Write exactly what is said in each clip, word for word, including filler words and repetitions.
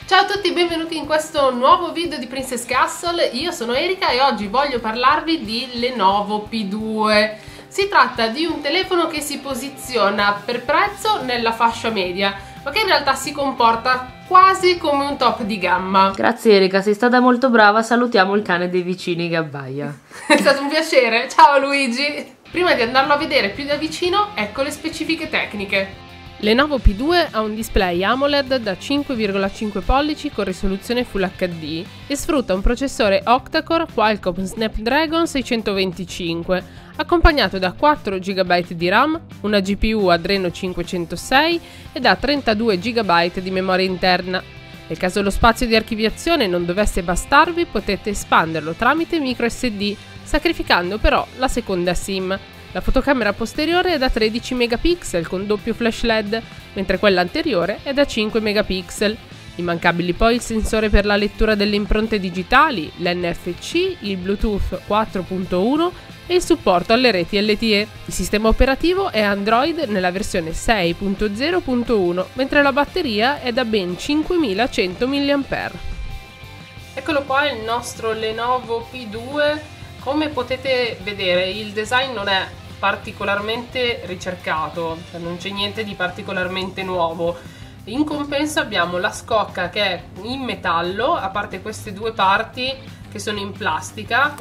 Ciao a tutti, benvenuti in questo nuovo video di Princess Castle. Io sono Erika e oggi voglio parlarvi di Lenovo P due. Si tratta di un telefono che si posiziona per prezzo nella fascia media, ma che in realtà si comporta quasi come un top di gamma. Grazie Erika, sei stata molto brava, salutiamo il cane dei vicini che abbaia. È stato un piacere, ciao Luigi! Prima di andarlo a vedere più da vicino, ecco le specifiche tecniche. Lenovo P due ha un display AMOLED da cinque virgola cinque pollici con risoluzione Full H D e sfrutta un processore octa-core Qualcomm Snapdragon seicentoventicinque, accompagnato da quattro giga di RAM, una G P U Adreno cinquecentosei e da trentadue giga di memoria interna. Nel caso lo spazio di archiviazione non dovesse bastarvi, potete espanderlo tramite micro S D, sacrificando però la seconda SIM. La fotocamera posteriore è da tredici megapixel con doppio flash L E D, mentre quella anteriore è da cinque megapixel. Immancabili poi il sensore per la lettura delle impronte digitali, l'N F C, il Bluetooth quattro punto uno e il supporto alle reti L T E. Il sistema operativo è Android nella versione sei punto zero punto uno, mentre la batteria è da ben cinquemilacento milliampere ora. Eccolo qua il nostro Lenovo P due. Come potete vedere, il design non è particolarmente ricercato, cioè non c'è niente di particolarmente nuovo. In compenso abbiamo la scocca che è in metallo, a parte queste due parti che sono in plastica.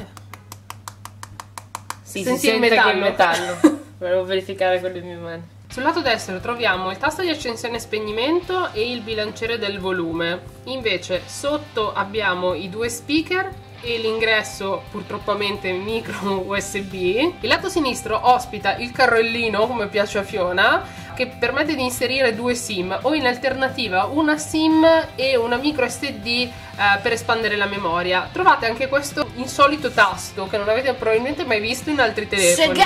Sì, Senti si il sente metallo. che è il metallo. Volevo verificare con le mie mani. Sul lato destro troviamo il tasto di accensione e spegnimento e il bilanciere del volume. Invece sotto abbiamo i due speaker e l'ingresso purtroppo micro U S B. Il lato sinistro ospita il carrellino, come piace a Fiona, che permette di inserire due SIM o in alternativa una SIM e una micro S D eh, per espandere la memoria. Trovate anche questo insolito tasto che non avete probabilmente mai visto in altri telefoni,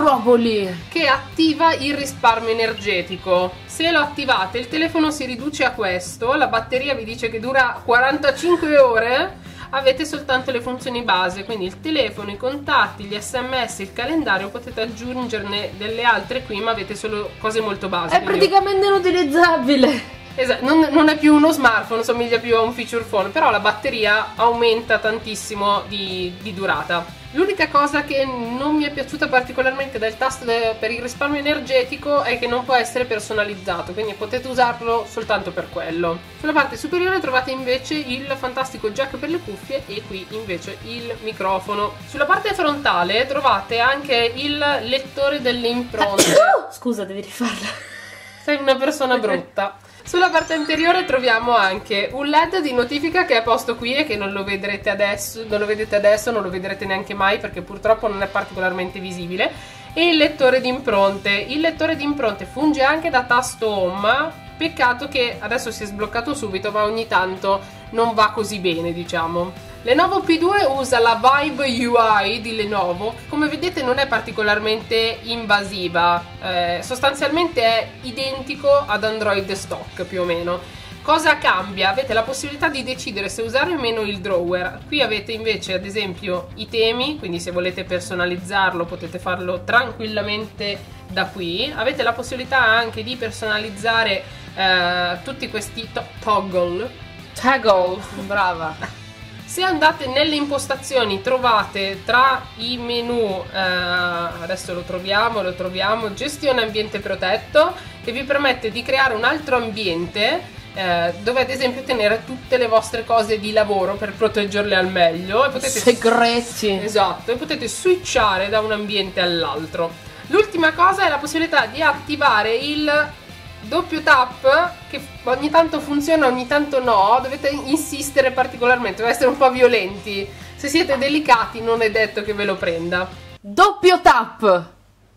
che attiva il risparmio energetico. Se lo attivate il telefono si riduce a questo, la batteria vi dice che dura quarantacinque ore, avete soltanto le funzioni base, quindi il telefono, i contatti, gli sms, il calendario, potete aggiungerne delle altre qui, ma avete solo cose molto base. È praticamente inutilizzabile. Esatto, non, non è più uno smartphone, somiglia più a un feature phone, però la batteria aumenta tantissimo di, di durata. L'unica cosa che non mi è piaciuta particolarmente del tasto de, per il risparmio energetico è che non può essere personalizzato, quindi potete usarlo soltanto per quello. Sulla parte superiore trovate invece il fantastico jack per le cuffie e qui invece il microfono. Sulla parte frontale trovate anche il lettore delle impronte. Scusa, devi rifarla. Sei una persona brutta. Sulla parte anteriore troviamo anche un L E D di notifica che è posto qui e che non lo vedrete adesso, non lo vedete adesso, non lo vedrete neanche mai perché purtroppo non è particolarmente visibile, e il lettore di impronte. Il lettore di impronte funge anche da tasto home, peccato che adesso si è sbloccato subito, ma ogni tanto non va così bene, diciamo. Lenovo P due usa la Vibe U I di Lenovo, che come vedete non è particolarmente invasiva, eh, sostanzialmente è identico ad Android stock più o meno. Cosa cambia? Avete la possibilità di decidere se usare o meno il drawer. Qui avete invece ad esempio i temi, quindi se volete personalizzarlo potete farlo tranquillamente da qui. Avete la possibilità anche di personalizzare eh, tutti questi to toggle. Toggle, brava. Se andate nelle impostazioni trovate tra i menu, eh, adesso lo troviamo, lo troviamo, gestione ambiente protetto, che vi permette di creare un altro ambiente eh, dove ad esempio tenere tutte le vostre cose di lavoro per proteggerle al meglio. E potete, segreti! Esatto, e potete switchare da un ambiente all'altro. L'ultima cosa è la possibilità di attivare il doppio tap, che ogni tanto funziona, ogni tanto no, dovete insistere particolarmente, dovete essere un po' violenti. Se siete delicati non è detto che ve lo prenda. Doppio tap!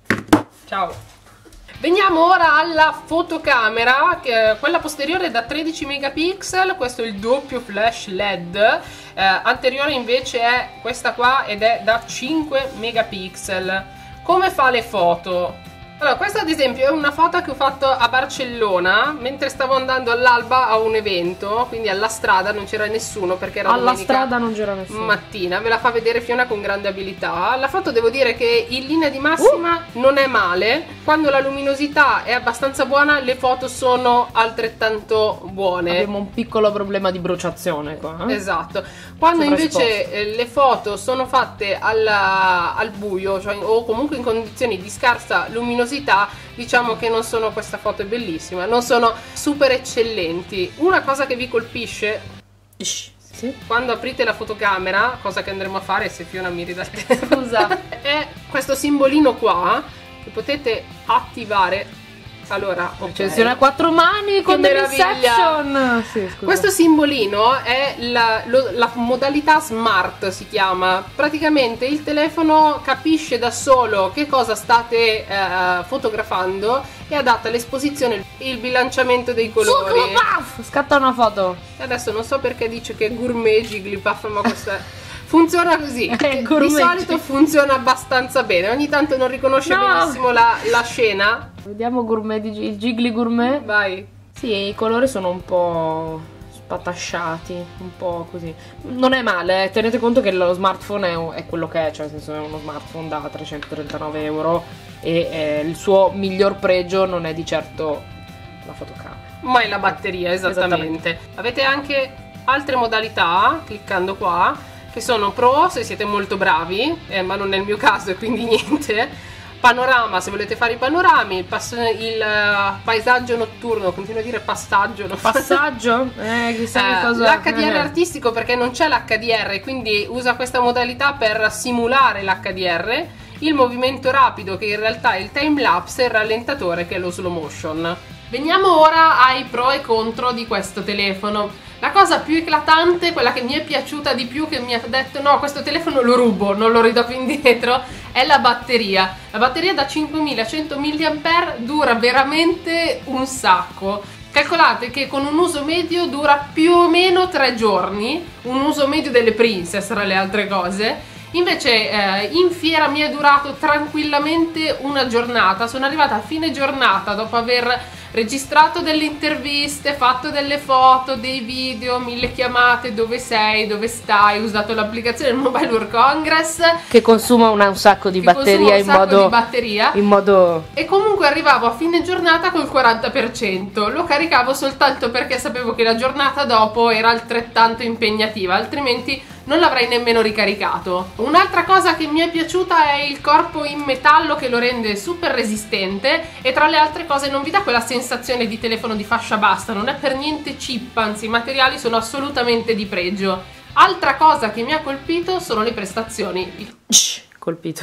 Ciao! Veniamo ora alla fotocamera, che quella posteriore è da tredici megapixel, questo è il doppio flash L E D, eh, anteriore invece è questa qua ed è da cinque megapixel. Come fa le foto? Allora, questa ad esempio è una foto che ho fatto a Barcellona mentre stavo andando all'alba a un evento, quindi alla strada, non c'era nessuno perché era alla strada non c'era nessuno mattina. Ve la fa vedere Fiona con grande abilità. La foto devo dire che in linea di massima uh. non è male. Quando la luminosità è abbastanza buona, le foto sono altrettanto buone. Abbiamo un piccolo problema di bruciazione qua, eh? Esatto. Quando invece eh, le foto sono fatte alla, al buio, cioè, o comunque in condizioni di scarsa luminosità, diciamo che non sono, questa foto è bellissima, non sono super eccellenti. Una cosa che vi colpisce, sì, quando aprite la fotocamera, cosa che andremo a fare se Fiona mi ridà il telefono, scusa, è questo simbolino qua che potete attivare. Allora, accensione okay. a quattro mani con dell'Inception. Sì, questo simbolino è la, lo, la modalità smart, si chiama. Praticamente il telefono capisce da solo che cosa state uh, fotografando e adatta l'esposizione, il bilanciamento dei colori. Jigglypuff! Scatta una foto. Adesso non so perché dice che è gourmet Jigglypuff, ma questa funziona così. Di solito funziona abbastanza bene. Ogni tanto non riconosce no. benissimo la, la scena. Vediamo gourmet di il Jiggly Gourmet. Vai. Sì, i colori sono un po' spatasciati, un po' così. Non è male, eh. Tenete conto che lo smartphone è, è quello che è, cioè nel senso è uno smartphone da trecentotrentanove euro e eh, il suo miglior pregio non è di certo la fotocamera, ma è la batteria, esattamente. esattamente. Avete anche altre modalità, cliccando qua, che sono Pro se siete molto bravi, eh, ma non è il mio caso e quindi niente. Panorama se volete fare i panorami, il, il uh, paesaggio notturno, continuo a dire passaggio, no? Passaggio? Eh, chissà eh, cosa. L'H D R eh. artistico perché non c'è l'H D R, quindi usa questa modalità per simulare l'H D R. Il movimento rapido che in realtà è il time lapse e il rallentatore che è lo slow motion. Veniamo ora ai pro e contro di questo telefono. La cosa più eclatante, quella che mi è piaciuta di più, che mi ha detto no, questo telefono lo rubo, non lo ridò più indietro, è la batteria. La batteria da cinquemilacento milliampere dura veramente un sacco. Calcolate che con un uso medio dura più o meno tre giorni, un uso medio delle Princess tra le altre cose. Invece eh, in fiera mi è durato tranquillamente una giornata. Sono arrivata a fine giornata dopo aver registrato delle interviste, fatto delle foto, dei video, mille chiamate, dove sei, dove stai, usato l'applicazione del Mobile World Congress che consuma una, un sacco di batteria, un in, sacco modo, di batteria in modo e comunque arrivavo a fine giornata col quaranta per cento. Lo caricavo soltanto perché sapevo che la giornata dopo era altrettanto impegnativa, altrimenti non l'avrei nemmeno ricaricato. Un'altra cosa che mi è piaciuta è il corpo in metallo che lo rende super resistente e tra le altre cose non vi dà quella sensazione di telefono di fascia bassa, non è per niente cheap, anzi i materiali sono assolutamente di pregio. Altra cosa che mi ha colpito sono le prestazioni. Shh, colpito.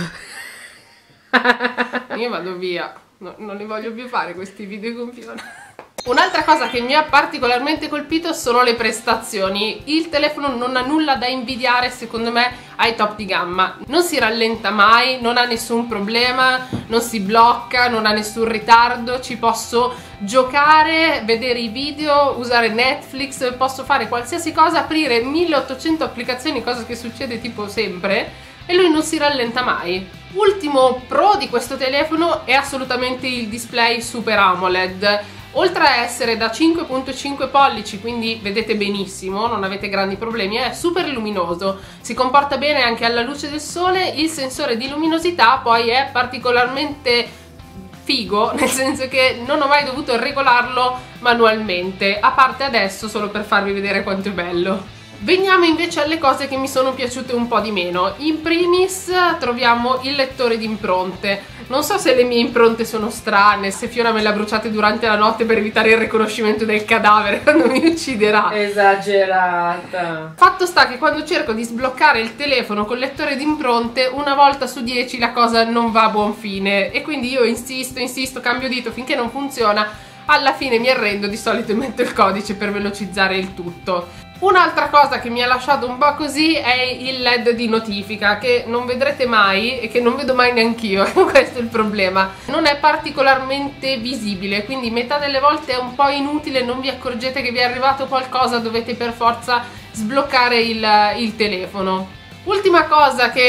Io vado via, no, non li voglio più fare questi video con Fiona. Un'altra cosa che mi ha particolarmente colpito sono le prestazioni. Il telefono non ha nulla da invidiare secondo me ai top di gamma. Non si rallenta mai, non ha nessun problema, non si blocca, non ha nessun ritardo. Ci posso giocare, vedere i video, usare Netflix, posso fare qualsiasi cosa, aprire milleottocento applicazioni, cosa che succede tipo sempre, e lui non si rallenta mai. Ultimo pro di questo telefono è assolutamente il display Super AMOLED. Oltre a essere da cinque virgola cinque pollici, quindi vedete benissimo, non avete grandi problemi, è super luminoso, si comporta bene anche alla luce del sole. Il sensore di luminosità poi è particolarmente figo, nel senso che non ho mai dovuto regolarlo manualmente, a parte adesso solo per farvi vedere quanto è bello. Veniamo invece alle cose che mi sono piaciute un po' di meno. In primis troviamo il lettore di impronte. Non so se le mie impronte sono strane, se Fiona me le ha bruciate durante la notte per evitare il riconoscimento del cadavere quando mi ucciderà. Esagerata. Fatto sta che quando cerco di sbloccare il telefono col lettore di impronte, una volta su dieci la cosa non va a buon fine e quindi io insisto, insisto, cambio dito finché non funziona. Alla fine mi arrendo di solito e metto il codice per velocizzare il tutto. Un'altra cosa che mi ha lasciato un po' così è il led di notifica, che non vedrete mai e che non vedo mai neanch'io, questo è il problema. Non è particolarmente visibile, quindi metà delle volte è un po' inutile, non vi accorgete che vi è arrivato qualcosa, dovete per forza sbloccare il, il telefono. Ultima cosa che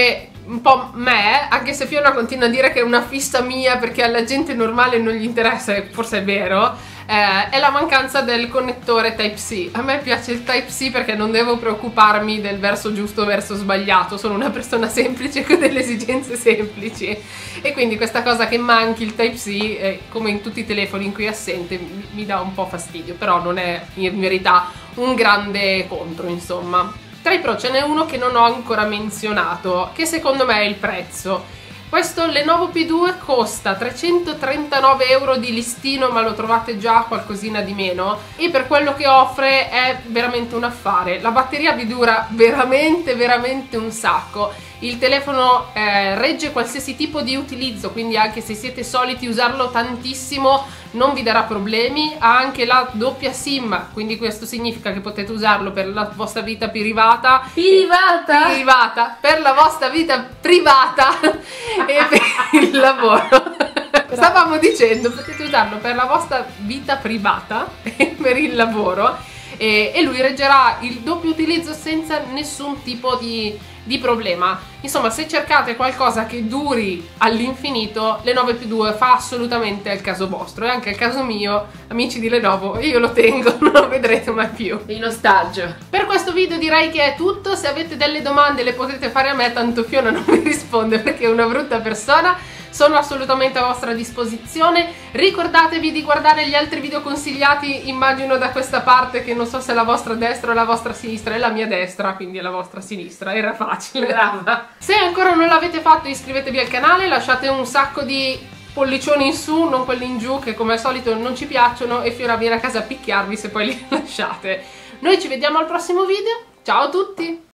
un po' me, anche se Fiona continua a dire che è una fissa mia perché alla gente normale non gli interessa, e forse è vero, eh, è la mancanza del connettore Type-C. A me piace il Type-C perché non devo preoccuparmi del verso giusto o verso sbagliato, sono una persona semplice con delle esigenze semplici, e quindi questa cosa che manchi il Type-C, eh, come in tutti i telefoni in cui è assente, mi, mi dà un po' fastidio, però non è in verità un grande contro, insomma. Tra i pro ce n'è uno che non ho ancora menzionato, che secondo me è il prezzo. Questo Lenovo P due costa trecentotrentanove euro di listino, ma lo trovate già qualcosina di meno, e per quello che offre è veramente un affare. La batteria vi dura veramente veramente un sacco. Il telefono eh, regge qualsiasi tipo di utilizzo, quindi anche se siete soliti usarlo tantissimo non vi darà problemi. Ha anche la doppia SIM, quindi questo significa che potete usarlo per la vostra vita privata Privata? privata per la vostra vita privata e per il lavoro. Stavamo dicendo, potete usarlo per la vostra vita privata e per il lavoro, e, e lui reggerà il doppio utilizzo senza nessun tipo di, di problema. Insomma, se cercate qualcosa che duri all'infinito, Lenovo P due fa assolutamente il caso vostro, e anche il caso mio, amici di Lenovo, io lo tengo, non lo vedrete mai più. In ostaggio. Per questo video direi che è tutto. Se avete delle domande le potete fare a me, tanto Fiona non mi risponde perché è una brutta persona. Sono assolutamente a vostra disposizione. Ricordatevi di guardare gli altri video consigliati, immagino da questa parte, che non so se è la vostra destra o la vostra sinistra, è la mia destra, quindi è la vostra sinistra, era facile. Brava. Se ancora non l'avete fatto, iscrivetevi al canale, lasciate un sacco di pollicioni in su, non quelli in giù che come al solito non ci piacciono, e Fiora viene a casa a picchiarvi se poi li lasciate. Noi ci vediamo al prossimo video, ciao a tutti!